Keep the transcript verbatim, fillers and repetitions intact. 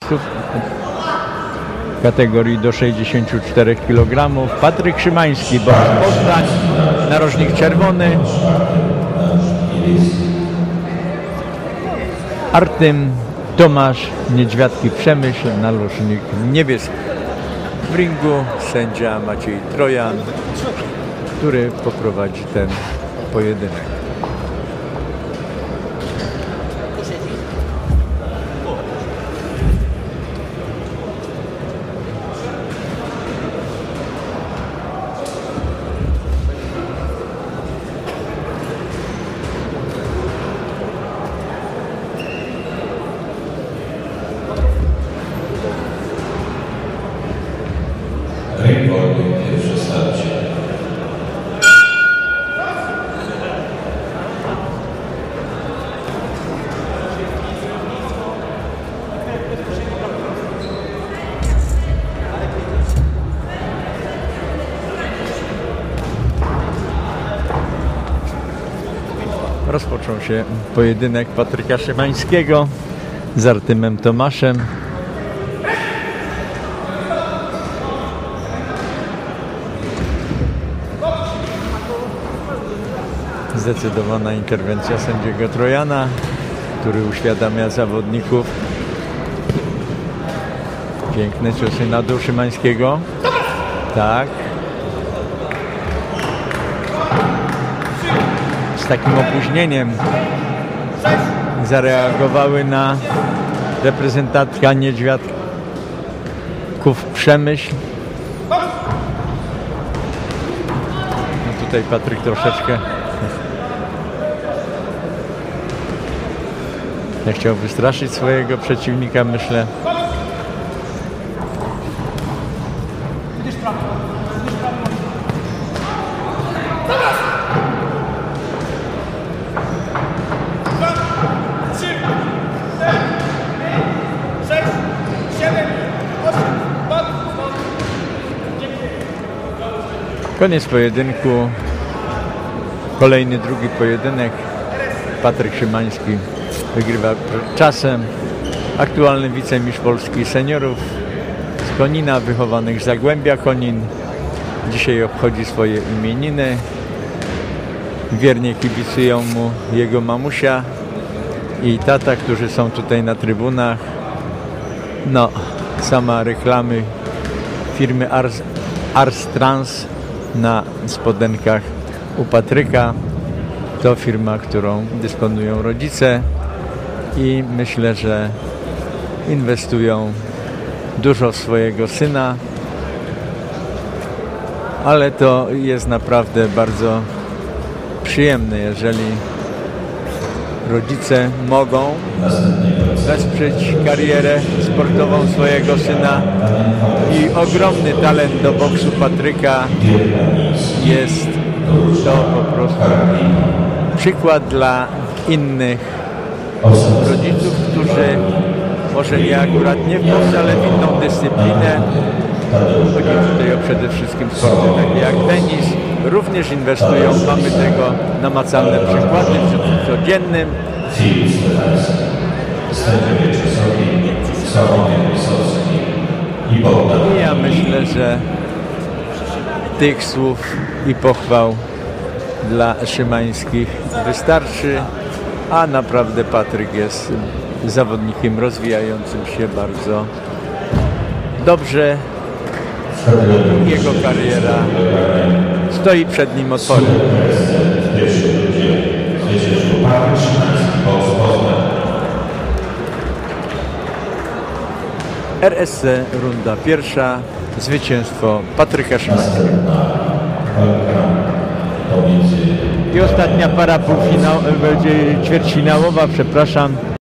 W kategorii do sześćdziesięciu czterech kilogramów Patryk Szymański, boks Poznań, narożnik czerwony, Artym Tomasz Niedźwiadki Przemyśl, narożnik niebieski. W ringu sędzia Maciej Trojan, który poprowadzi ten pojedynek. Pierwsze starcie. Rozpoczął się pojedynek Patryka Szymańskiego z Artymem Tomaszem. Zdecydowana interwencja sędziego Trojana, który uświadamia zawodników. Piękne ciosy na dół Szymańskiego. Tak. Z takim opóźnieniem zareagowały na reprezentantka Niedźwiadków Przemyśl. No tutaj Patryk troszeczkę nie chciał wystraszyć swojego przeciwnika, myślę. Koniec pojedynku. Kolejny, drugi pojedynek. Patryk Szymański wygrywa czasem. Aktualny wicemistrz Polski seniorów z Konina, wychowanych z Zagłębia Konin. Dzisiaj obchodzi swoje imieniny. Wiernie kibicują mu jego mamusia i tata, którzy są tutaj na trybunach. No, sama reklamy firmy Ars, Ars Trans na spodenkach u Patryka. To firma, którą dysponują rodzice i myślę, że inwestują dużo w swojego syna, ale to jest naprawdę bardzo przyjemne, jeżeli rodzice mogą wesprzeć karierę sportową swojego syna. I ogromny talent do boksu Patryka jest to po prostu przykład dla innych rodziców, którzy może nie akurat nie w boksie, ale w inną dyscyplinę. Chodzi tutaj o przede wszystkim sporty takie jak tenis. Również inwestują. Mamy tego namacalne przykłady w życiu codziennym. I ja myślę, że tych słów i pochwał dla Szymańskich wystarczy, a naprawdę Patryk jest zawodnikiem rozwijającym się bardzo dobrze. Jego kariera stoi przed nim otworem. R S C runda pierwsza. Zwycięstwo Patryka Szymańskiego. I ostatnia para półfinał, będzie ćwierćfinałowa, przepraszam.